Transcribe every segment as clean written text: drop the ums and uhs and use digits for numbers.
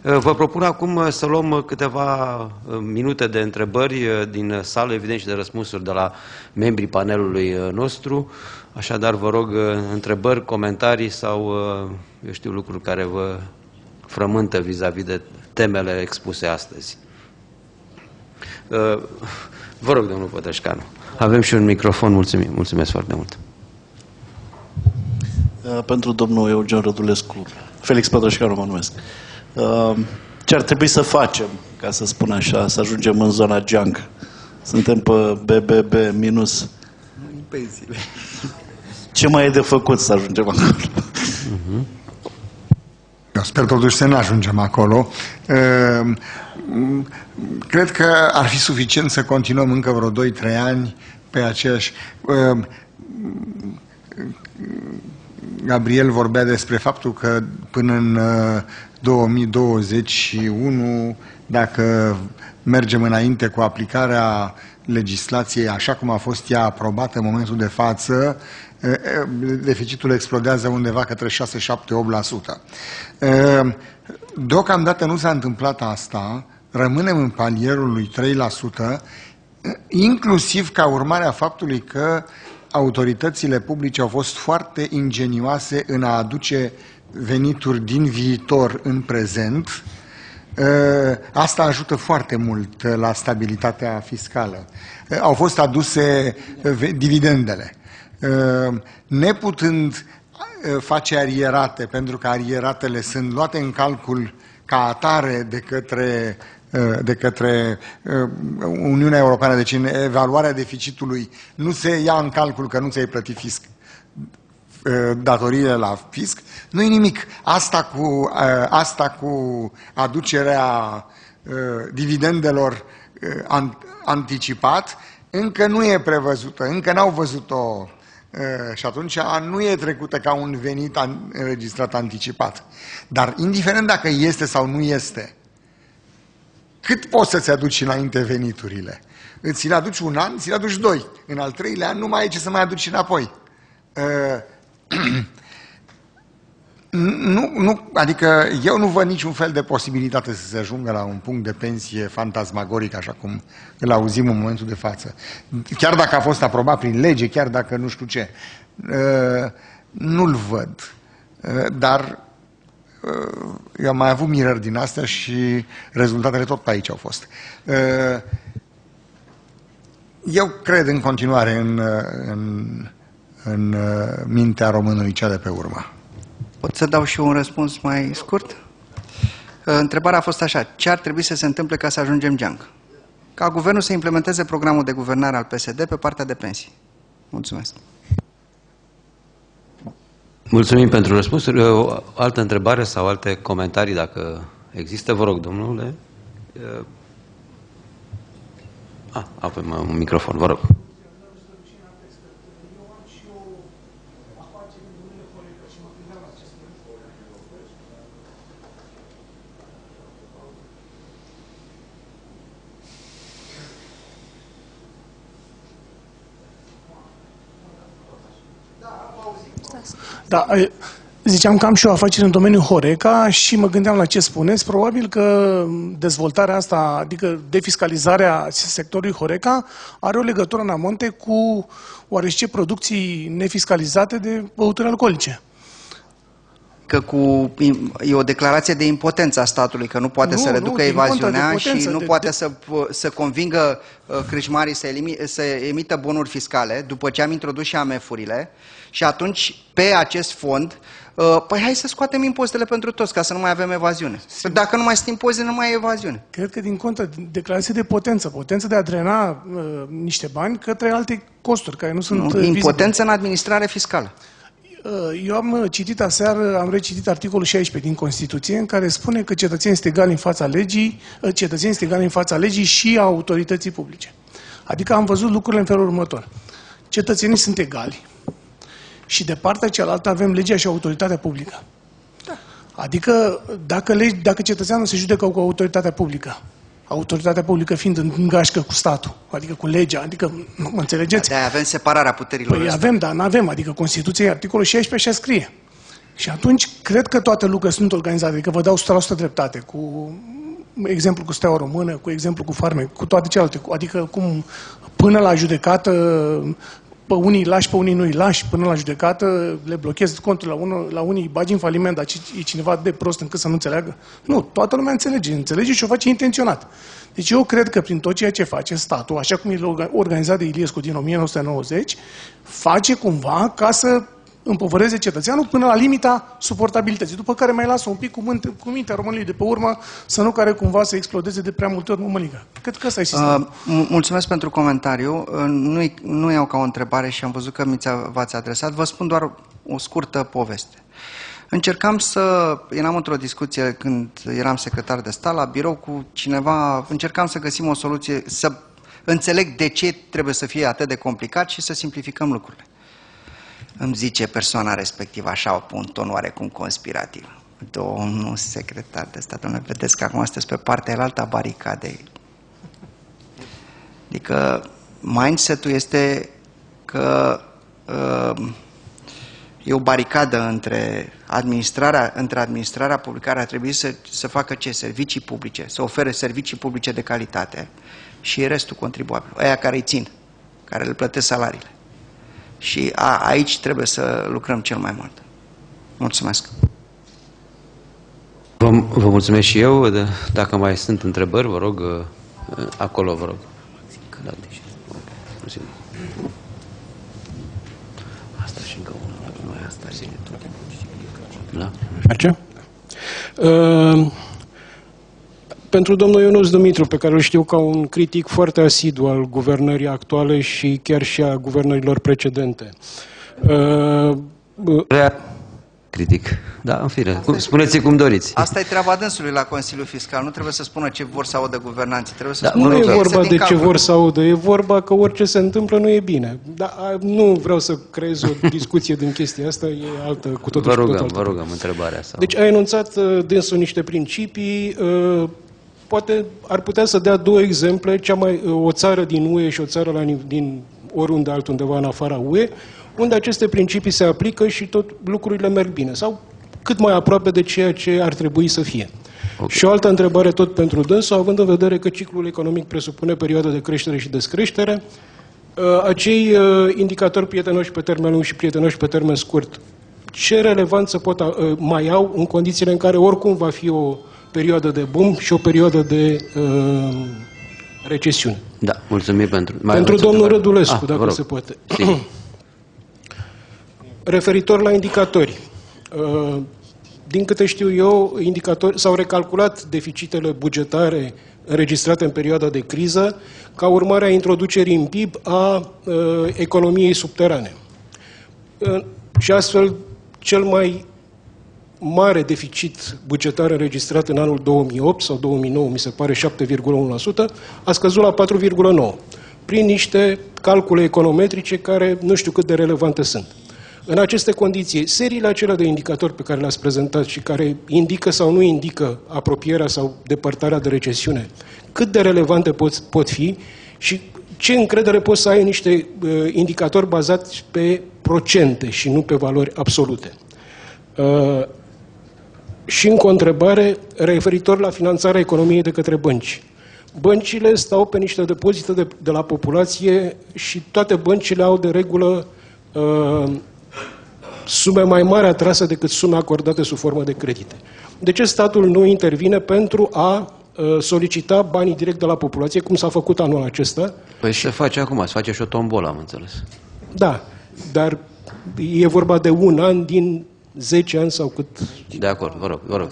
Vă propun acum să luăm câteva minute de întrebări din sală, evident, și de răspunsuri de la membrii panelului nostru. Așadar, vă rog, întrebări, comentarii sau, eu știu, lucruri care vă frământă vis-a-vis de temele expuse astăzi. Vă rog, domnul Pătășcanu. Avem și un microfon, mulțumim. Mulțumesc foarte mult. Pentru domnul Eugen Rădulescu, Felix Pătășcanu mă numesc. Ce ar trebui să facem, ca să spun așa, să ajungem în zona junk? Suntem pe BBB minus. Pensiile. Ce mai e de făcut să ajungem acolo? Eu sper totuși să ne ajungem acolo. Cred că ar fi suficient să continuăm încă vreo 2-3 ani pe aceeași... Gabriel vorbea despre faptul că până în 2021, dacă mergem înainte cu aplicarea legislației așa cum a fost ea aprobată în momentul de față, deficitul explodează undeva către 6-7-8%. Deocamdată nu s-a întâmplat asta, rămânem în palierul lui 3%, inclusiv ca urmare a faptului că autoritățile publice au fost foarte ingenioase în a aduce venituri din viitor în prezent. Asta ajută foarte mult la stabilitatea fiscală. Au fost aduse dividendele. Neputând face arierate, pentru că arieratele sunt luate în calcul ca atare de către Uniunea Europeană, deci în evaluarea deficitului nu se ia în calcul că nu ți-ai plătit fisc, datoriile la fisc, nu e nimic. Asta cu aducerea dividendelor anticipat încă nu e prevăzută, încă n-au văzut-o și atunci nu e trecută ca un venit înregistrat anticipat. Dar indiferent dacă este sau nu este, cât poți să-ți aduci înainte veniturile? Ți le aduci un an, ți le aduci 2. În al 3-lea an nu mai ai ce să mai aduci înapoi. Adică eu nu văd niciun fel de posibilitate să se ajungă la un punct de pensie fantasmagoric, așa cum îl auzim în momentul de față. Chiar dacă a fost aprobat prin lege, chiar dacă nu știu ce. Nu-l văd. Dar eu am mai avut mirări din astea și rezultatele tot pe aici au fost. Eu cred în continuare în mintea românului cea de pe urmă. Pot să dau și un răspuns mai scurt? Întrebarea a fost așa: ce ar trebui să se întâmple ca să ajungem junk? Ca guvernul să implementeze programul de guvernare al PSD pe partea de pensii. Mulțumesc. Mulțumim pentru răspunsuri. O altă întrebare sau alte comentarii, dacă există, vă rog, domnule. Avem un microfon, vă rog. Da, ziceam că am și o afacere în domeniul Horeca și mă gândeam la ce spuneți. Probabil că dezvoltarea asta, adică defiscalizarea sectorului Horeca, are o legătură în amonte cu oarece producții nefiscalizate de băuturi alcoolice. Că e o declarație de impotență a statului, că nu poate să reducă evaziunea și nu poate să convingă crâșmarii să emită bonuri fiscale, după ce am introdus și AMF-urile, și atunci, pe acest fond, păi hai să scoatem impozitele pentru toți, ca să nu mai avem evaziune. Dacă nu mai sunt impozite, nu mai e evaziune. Cred că din contră, declarație de potență de a drena niște bani către alte costuri, care nu sunt vizibile. Impotență în administrare fiscală. Eu am citit aseară, am recitit articolul 16 din Constituție, în care spune că cetățenii sunt egali în fața legii, și a autorității publice. Adică am văzut lucrurile în felul următor. Cetățenii sunt egali și de partea cealaltă avem legea și autoritatea publică. Da. Adică dacă cetățeanul se judecă cu autoritatea publică fiind în gașcă cu statul, adică cu legea, adică, mă înțelegeți? De-aia avem separarea puterilor. Păi avem, dar nu avem, adică Constituția, articolul 16 așa scrie. Și atunci, cred că toate lucrurile sunt organizate, adică vă dau 100% dreptate, cu exemplu cu Steaua Română, cu exemplu cu Farme, cu toate celelalte, adică cum până la judecată, pe unii îi lași, pe unii nu îi lași, până la judecată le blochezi contul la unii îi bagi în faliment, dar e cineva de prost încât să nu înțeleagă? Nu, toată lumea înțelege și o face intenționat. Deci eu cred că prin tot ceea ce face statul, așa cum e organizat de Iliescu din 1990, face cumva ca să împovăreze cetățeanul până la limita suportabilității, după care mai lasă un pic cu mintea românului de pe urmă, să nu care cumva să explodeze de prea multe ori mămăliga. Cred că ăsta e sistemul. Mulțumesc pentru comentariu. Nu iau ca o întrebare și am văzut că v-ați adresat. Vă spun doar o scurtă poveste. Eram într-o discuție când eram secretar de stat la birou cu cineva, încercam să găsim o soluție, să înțeleg de ce trebuie să fie atât de complicat și să simplificăm lucrurile. Îmi zice persoana respectivă așa, pe un ton oarecum conspirativ: domnul secretar de stat, domnule, vedeți că acum sunteți pe partea elaltă a baricadei. Adică mindset-ul este că e o baricadă între administrarea publică, care ar trebui să facă ce? Servicii publice, să ofere servicii publice de calitate, și restul contribuabil, aia care îi țin, care le plătesc salariile. Și aici trebuie să lucrăm cel mai mult. Mulțumesc. Vă mulțumesc și eu. Dacă mai sunt întrebări, vă rog, acolo, vă rog. Asta și încă unul. Asta și da? Merge? Pentru domnul Ionuț Dumitru, pe care îl știu ca un critic foarte asidu al guvernării actuale și chiar și a guvernărilor precedente. Critic. Da, în fire. Spuneți cum doriți. Asta e treaba dânsului la Consiliul Fiscal. Nu trebuie să spună ce vor să audă guvernanții. Trebuie să nu e vorba de ce vor să audă, e vorba că orice se întâmplă nu e bine. Dar nu vreau să creez o discuție din chestia asta, e altă, cu totul. Vă rugăm întrebarea asta. Deci a enunțat dânsul niște principii, poate ar putea să dea două exemple, o țară din UE și o țară din oriunde altundeva în afara UE, unde aceste principii se aplică și tot lucrurile merg bine, sau cât mai aproape de ceea ce ar trebui să fie. Okay. Și o altă întrebare tot pentru dânsul, având în vedere că ciclul economic presupune perioadă de creștere și descreștere, acei indicatori prietenoși pe termen lung și prietenoși pe termen scurt, ce relevanță mai au în condițiile în care oricum va fi o perioadă de boom și o perioadă de recesiune? Da, mulțumim pentru domnul Rădulescu, dacă se poate. Referitor la indicatori, din câte știu eu, s-au recalculat deficitele bugetare înregistrate în perioada de criză ca urmare a introducerii în PIB a economiei subterane. Și astfel, cel mai mare deficit bugetar înregistrat în anul 2008 sau 2009, mi se pare 7,1%, a scăzut la 4,9%, prin niște calcule econometrice care nu știu cât de relevante sunt. În aceste condiții, seriile acelea de indicatori pe care le-ați prezentat și care indică sau nu indică apropierea sau depărtarea de recesiune, cât de relevante pot fi și ce încredere poți să ai în niște indicatori bazați pe procente și nu pe valori absolute? Și încă o întrebare referitor la finanțarea economiei de către bănci. Băncile stau pe niște depozite de la populație și toate băncile au de regulă sume mai mari atrase decât sume acordate sub formă de credite. De ce statul nu intervine pentru a solicita banii direct de la populație, cum s-a făcut anul acesta? Păi se face acum, se face și o tombolă, am înțeles. Da, dar e vorba de un an din 10 ani sau cât... De acord, vă rog.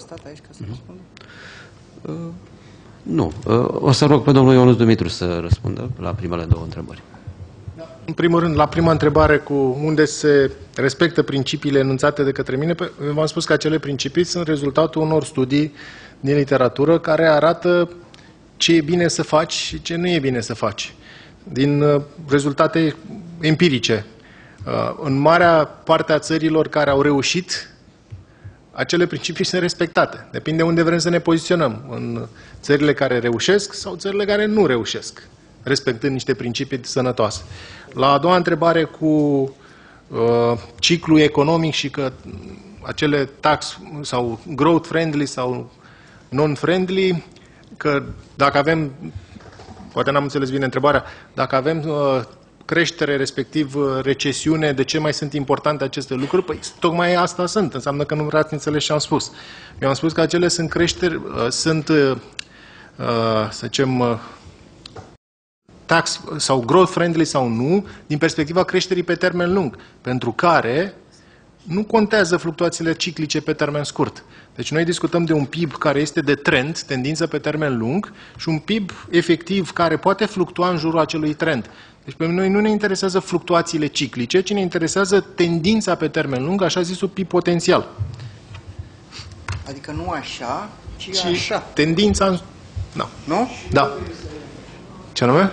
Nu. O să rog pe domnul Ionuț Dumitru să răspundă la primele două întrebări. În primul rând, la prima întrebare cu unde se respectă principiile enunțate de către mine, v-am spus că acele principii sunt rezultatul unor studii din literatură care arată ce e bine să faci și ce nu e bine să faci. Din rezultate empirice. În marea parte a țărilor care au reușit, acele principii sunt respectate. Depinde unde vrem să ne poziționăm. În țările care reușesc sau țările care nu reușesc, respectând niște principii sănătoase. La a doua întrebare cu ciclul economic și că acele tax sau growth friendly sau non-friendly, că dacă avem, poate n-am înțeles bine întrebarea, dacă avem creștere, respectiv recesiune, de ce mai sunt importante aceste lucruri? Păi tocmai asta sunt, înseamnă că nu vreați înțeles ce am spus. Eu am spus că acele sunt creșteri, sunt, să zicem, tax sau growth friendly sau nu, din perspectiva creșterii pe termen lung, pentru care nu contează fluctuațiile ciclice pe termen scurt. Deci noi discutăm de un PIB care este de trend, tendință pe termen lung, și un PIB efectiv care poate fluctua în jurul acelui trend. Deci pe noi nu ne interesează fluctuațiile ciclice, ci ne interesează tendința pe termen lung, așa zisul PIB potențial. Adică nu așa, ci așa. Tendința... Da. Nu? Da. Ce anume?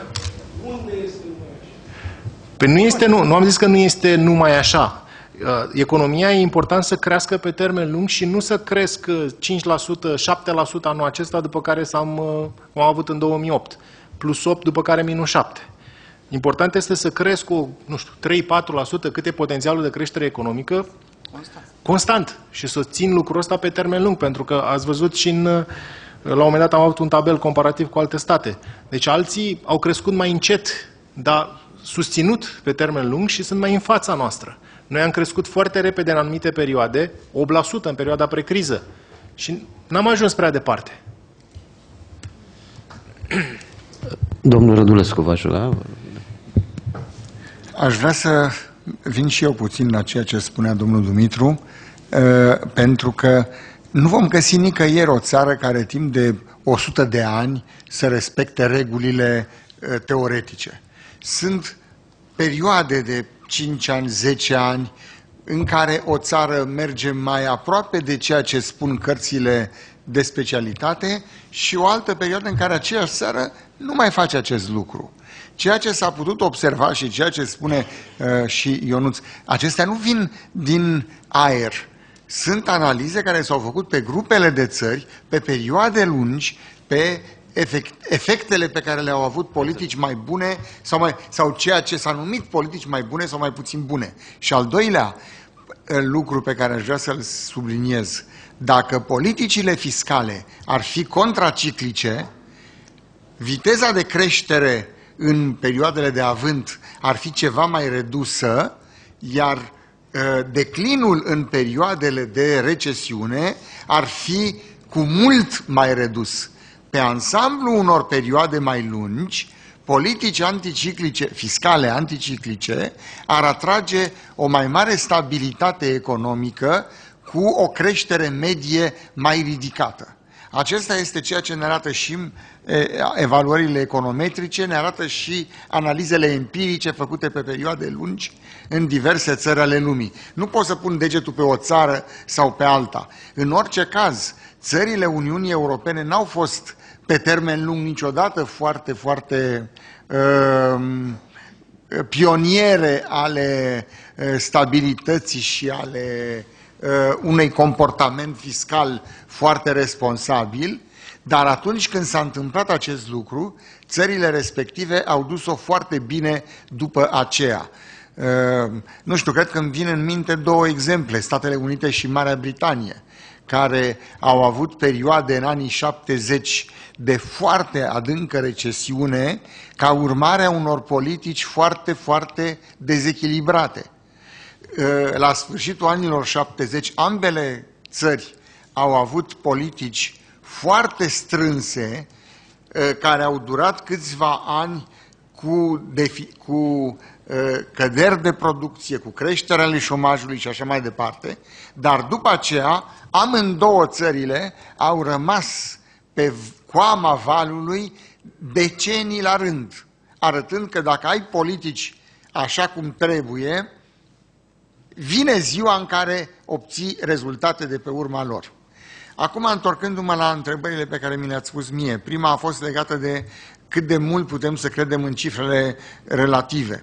Păi nu este, nu am zis că nu este numai așa. Economia e important să crească pe termen lung și nu să crească 5%, 7% anul acesta, după care am avut în 2008, plus 8, după care minus 7. Important este să cresc cu, nu știu, 3-4%, cât e potențialul de creștere economică, constant. Și să țin lucrul ăsta pe termen lung, pentru că ați văzut și la un moment dat am avut un tabel comparativ cu alte state. Deci alții au crescut mai încet, dar susținut pe termen lung și sunt mai în fața noastră. Noi am crescut foarte repede în anumite perioade, 8% în perioada precriză. Și n-am ajuns prea departe. Domnul Rădulescu, v-aș ruga. Aș vrea să vin și eu puțin la ceea ce spunea domnul Dumitru, pentru că nu vom găsi nicăieri o țară care timp de 100 de ani să respecte regulile teoretice. Sunt perioade de 5 ani, 10 ani, în care o țară merge mai aproape de ceea ce spun cărțile de specialitate și o altă perioadă în care aceeași țară nu mai face acest lucru. Ceea ce s-a putut observa și ceea ce spune și Ionuț, acestea nu vin din aer. Sunt analize care s-au făcut pe grupele de țări, pe perioade lungi, pe efectele pe care le-au avut politici mai bune sau ceea ce s-a numit politici mai bune sau mai puțin bune. Și al doilea lucru pe care aș vrea să-l subliniez, dacă politicile fiscale ar fi contraciclice, viteza de creștere în perioadele de avânt ar fi ceva mai redusă, iar declinul în perioadele de recesiune ar fi cu mult mai redus. Pe ansamblu unor perioade mai lungi, politici anticiclice, fiscale anticiclice, ar atrage o mai mare stabilitate economică cu o creștere medie mai ridicată. Acesta este ceea ce ne arată și evaluările econometrice, ne arată și analizele empirice făcute pe perioade lungi în diverse țări ale lumii. Nu pot să pun degetul pe o țară sau pe alta. În orice caz, țările Uniunii Europene n-au fost pe termen lung niciodată foarte, foarte pioniere ale stabilității și ale unui comportament fiscal foarte responsabil, dar atunci când s-a întâmplat acest lucru, țările respective au dus-o foarte bine după aceea. Nu știu, cred că îmi vin în minte două exemple, Statele Unite și Marea Britanie, care au avut perioade în anii 70 de foarte adâncă recesiune ca urmare a unor politici foarte, foarte dezechilibrate. La sfârșitul anilor 70, ambele țări au avut politici foarte strânse, care au durat câțiva ani cu căderi de producție, cu creșterea ale șomajului și așa mai departe, dar după aceea amândouă țările au rămas pe coama valului decenii la rând, arătând că dacă ai politici așa cum trebuie, vine ziua în care obții rezultate de pe urma lor. Acum, întorcându-mă la întrebările pe care mi le-ați spus mie, prima a fost legată de cât de mult putem să credem în cifrele relative.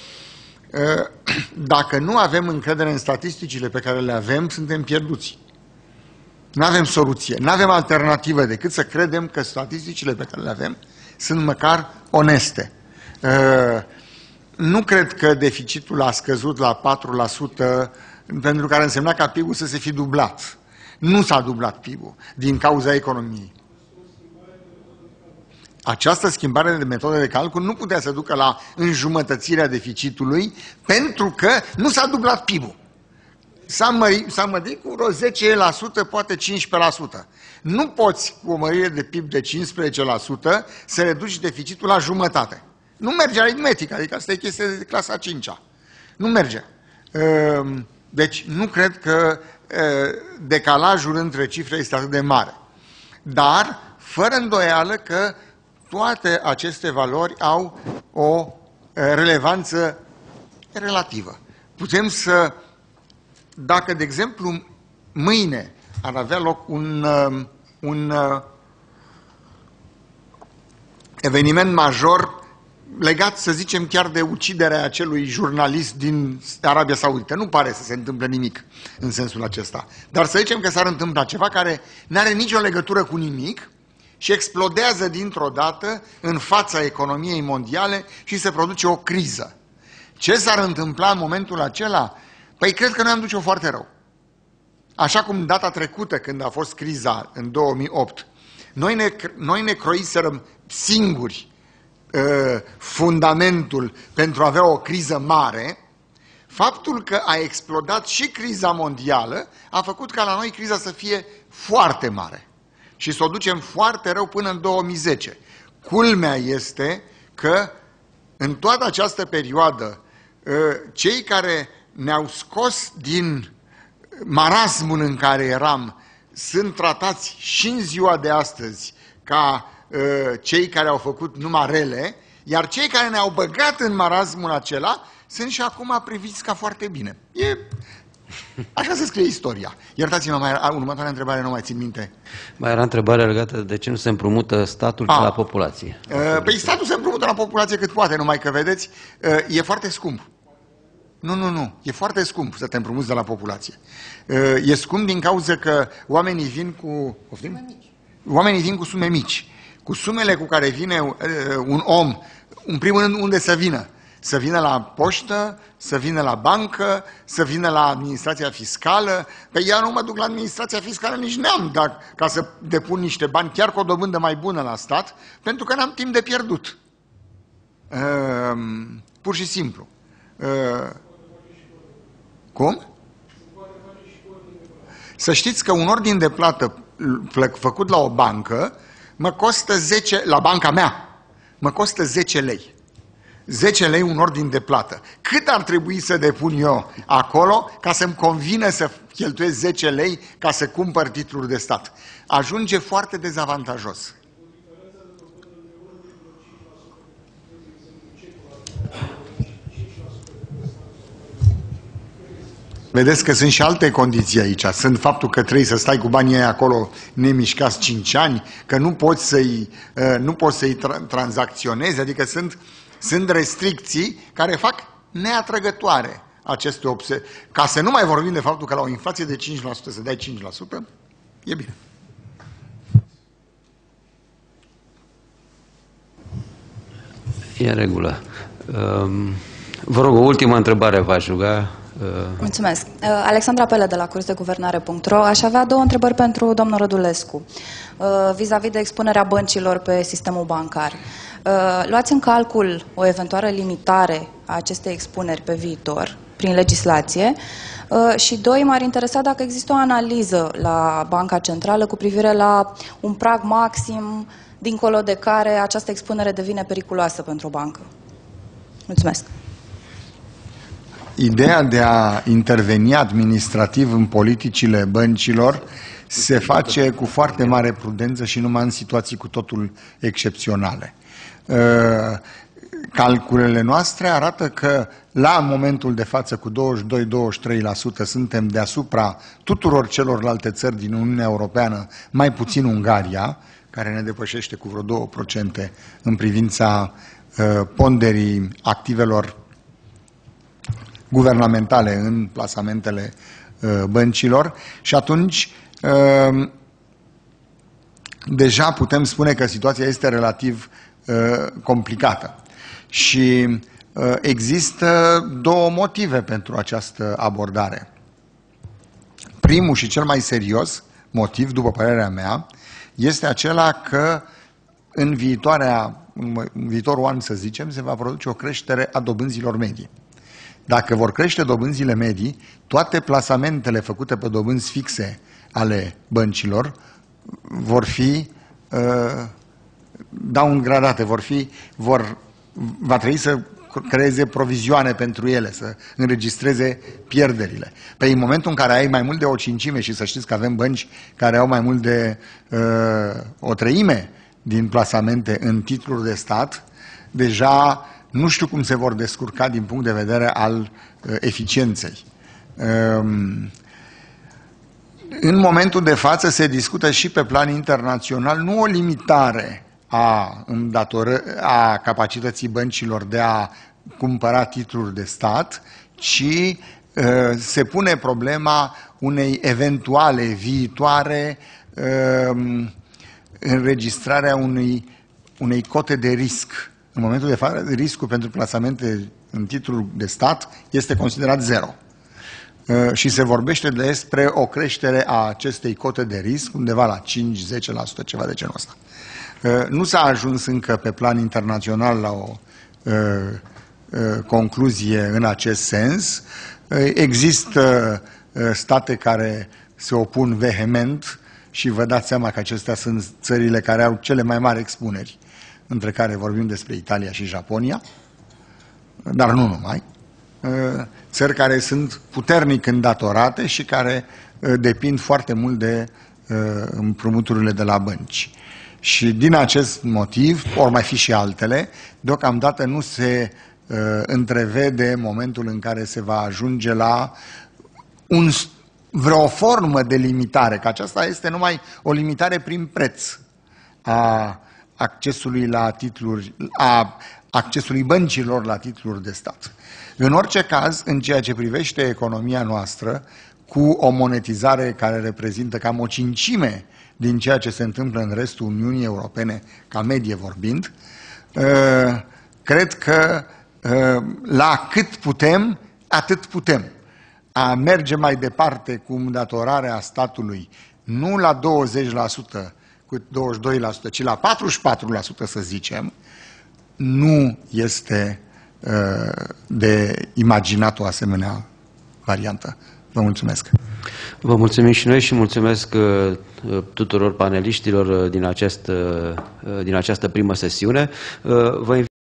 Dacă nu avem încredere în statisticile pe care le avem, suntem pierduți. Nu avem soluție, nu avem alternativă decât să credem că statisticile pe care le avem sunt măcar oneste. Nu cred că deficitul a scăzut la 4% pentru care însemna ca PIB-ul să se fi dublat. Nu s-a dublat PIB-ul din cauza economiei. Această schimbare de metodă de calcul nu putea să ducă la înjumătățirea deficitului pentru că nu s-a dublat PIB-ul. S-a mărit cu vreo 10%, poate 15%. Nu poți cu o mărire de PIB de 15% să reduci deficitul la jumătate. Nu merge aritmetic, adică asta e chestie de clasa 5-a. Nu merge. Deci nu cred că decalajul între cifre este atât de mare. Dar, fără îndoială că toate aceste valori au o relevanță relativă. Putem să, dacă, de exemplu, mâine ar avea loc un eveniment major legat, să zicem, chiar de uciderea acelui jurnalist din Arabia Saudită. Nu pare să se întâmple nimic în sensul acesta. Dar să zicem că s-ar întâmpla ceva care nu are nicio legătură cu nimic și explodează dintr-o dată în fața economiei mondiale și se produce o criză. Ce s-ar întâmpla în momentul acela? Păi cred că noi am duce-o foarte rău. Așa cum data trecută, când a fost criza în 2008, noi ne croiserăm singuri fundamentul pentru a avea o criză mare. Faptul că a explodat și criza mondială a făcut ca la noi criza să fie foarte mare și să o ducem foarte rău până în 2010. Culmea este că în toată această perioadă cei care ne-au scos din marasmul în care eram sunt tratați și în ziua de astăzi ca cei care au făcut numai rele, iar cei care ne-au băgat în marasmul acela sunt și acum priviți ca foarte bine. Așa se scrie istoria. Iertați-mă, următoarea întrebare nu mai țin minte. Mai era întrebarea legată de ce nu se împrumută statul la populație. Păi statul se împrumută la populație cât poate, numai că, vedeți, e foarte scump. Nu. E foarte scump să te împrumuți de la populație. E scump din cauza că oamenii vin cu... Oamenii vin cu sume mici. Cu sumele cu care vine un om, în primul rând, unde să vină? Să vină la poștă, să vină la bancă, să vină la administrația fiscală. Păi eu nu mă duc la administrația fiscală nici neam ca să depun niște bani, chiar cu o dobândă mai bună la stat, pentru că n-am timp de pierdut. Pur și simplu. Cum? Să știți că un ordin de plată făcut la o bancă mă costă 10, la banca mea, mă costă 10 lei. 10 lei un ordin de plată. Cât ar trebui să depun eu acolo ca să-mi convină să cheltuiesc 10 lei ca să cumpăr titluri de stat? Ajunge foarte dezavantajos. Vedeți că sunt și alte condiții aici. Sunt faptul că trebuie să stai cu banii aia acolo nemișcați 5 ani, că nu poți să-i tranzacționezi, adică sunt restricții care fac neatrăgătoare aceste ca să nu mai vorbim de faptul că la o inflație de 5% să dai 5%, e bine. E în regulă. Vă rog, o ultimă întrebare v-aș ruga. Mulțumesc. Alexandra Pele de la cursdeguvernare.ro. Aș avea 2 întrebări pentru domnul Rădulescu vis-a-vis de expunerea băncilor pe sistemul bancar. Luați în calcul o eventuală limitare a acestei expuneri pe viitor prin legislație? Și 2, m-ar interesa dacă există o analiză la Banca Centrală cu privire la un prag maxim dincolo de care această expunere devine periculoasă pentru o bancă. Mulțumesc. Ideea de a interveni administrativ în politicile băncilor se face cu foarte mare prudență și numai în situații cu totul excepționale. Calculele noastre arată că la momentul de față cu 22-23% suntem deasupra tuturor celorlalte țări din Uniunea Europeană, mai puțin Ungaria, care ne depășește cu vreo 2% în privința ponderii activelor guvernamentale în plasamentele băncilor și atunci deja putem spune că situația este relativ complicată. Și există 2 motive pentru această abordare. primul și cel mai serios motiv, după părerea mea, este acela că în viitorul an, să zicem, se va produce o creștere a dobânzilor medii. Dacă vor crește dobânzile medii, toate plasamentele făcute pe dobânzi fixe ale băncilor vor fi downgradate, va trebui să creeze provizioane pentru ele, să înregistreze pierderile. Păi în momentul în care ai mai mult de o cincime, și să știți că avem bănci care au mai mult de o treime din plasamente în titluri de stat, deja nu știu cum se vor descurca din punct de vedere al eficienței. În momentul de față se discută și pe plan internațional nu o limitare a capacității băncilor de a cumpăra titluri de stat, ci se pune problema unei eventuale viitoare înregistrarea unei cote de risc. În momentul de față, riscul pentru plasamente în titluri de stat este considerat zero. Și se vorbește despre o creștere a acestei cote de risc undeva la 5-10%, ceva de genul ăsta. Nu s-a ajuns încă pe plan internațional la o concluzie în acest sens. Există state care se opun vehement și vă dați seama că acestea sunt țările care au cele mai mari expuneri, între care vorbim despre Italia și Japonia, dar nu numai. Țări care sunt puternic îndatorate și care depind foarte mult de împrumuturile de la bănci. Și din acest motiv, ori mai fi și altele, deocamdată nu se întrevede momentul în care se va ajunge la vreo formă de limitare, că aceasta este numai o limitare prin preț a accesului la titluri, a accesului băncilor la titluri de stat. În orice caz, în ceea ce privește economia noastră, cu o monetizare care reprezintă cam o cincime din ceea ce se întâmplă în restul Uniunii Europene, ca medie vorbind, cred că la cât putem, atât putem. A merge mai departe cu îndatorarea statului, nu la 20%, cu 22%, ci la 44%, să zicem, nu este de imaginat o asemenea variantă. Vă mulțumesc. Vă mulțumim și noi și mulțumesc tuturor paneliștilor din această primă sesiune. Vă